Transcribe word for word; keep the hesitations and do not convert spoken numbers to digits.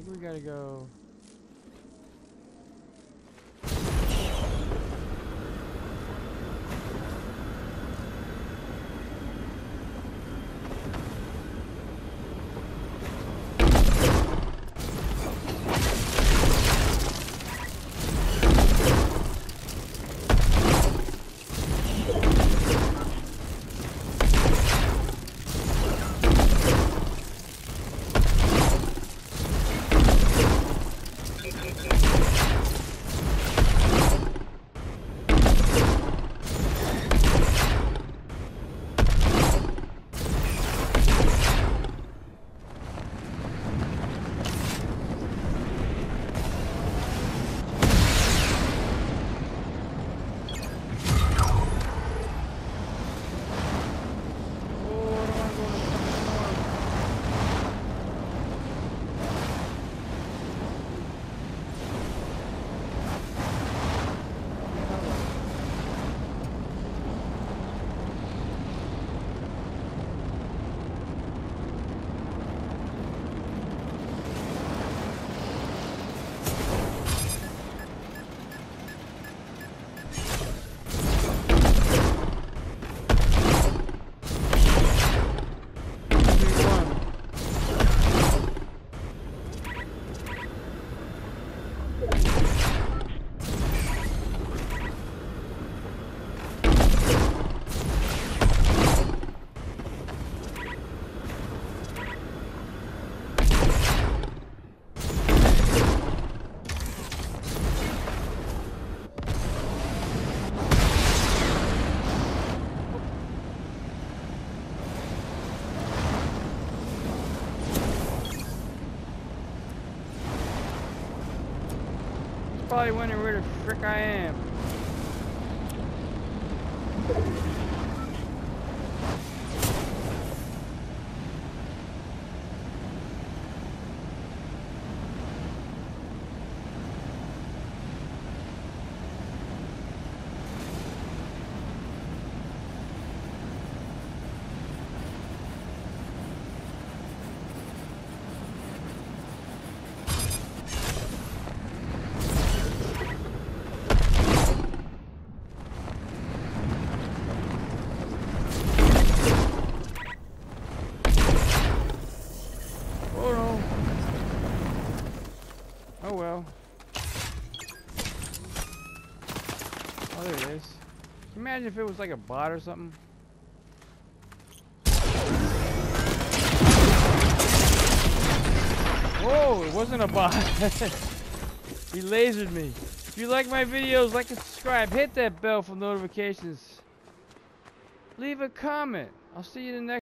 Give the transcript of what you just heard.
we gotta go. Probably wondering where the frick I am. Oh well. Oh, there it is. Imagine if it was like a bot or something. Whoa, it wasn't a bot. He lasered me. If you like my videos, like and subscribe. Hit that bell for notifications. Leave a comment. I'll see you in the next